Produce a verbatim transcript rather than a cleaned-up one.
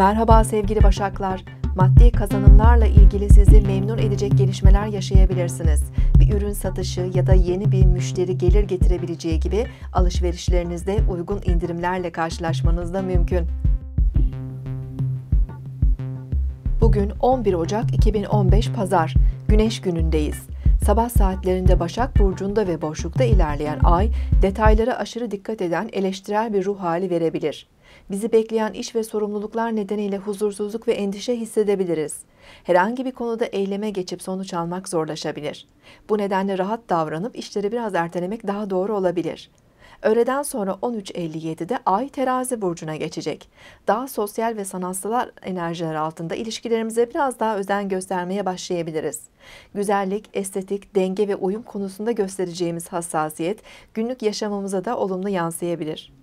Merhaba sevgili Başaklar. Maddi kazanımlarla ilgili sizi memnun edecek gelişmeler yaşayabilirsiniz. Bir ürün satışı ya da yeni bir müşteri gelir getirebileceği gibi alışverişlerinizde uygun indirimlerle karşılaşmanız da mümkün. Bugün on bir Ocak iki bin on beş Pazar, Güneş günündeyiz. Sabah saatlerinde Başak Burcu'nda ve boşlukta ilerleyen ay, detaylara aşırı dikkat eden eleştirel bir ruh hali verebilir. Bizi bekleyen iş ve sorumluluklar nedeniyle huzursuzluk ve endişe hissedebiliriz. Herhangi bir konuda eyleme geçip sonuç almak zorlaşabilir. Bu nedenle rahat davranıp işleri biraz ertelemek daha doğru olabilir. Öğleden sonra on üç elli yedi'de Ay Terazi burcuna geçecek. Daha sosyal ve sanatsal enerjiler altında ilişkilerimize biraz daha özen göstermeye başlayabiliriz. Güzellik, estetik, denge ve uyum konusunda göstereceğimiz hassasiyet günlük yaşamımıza da olumlu yansıyabilir.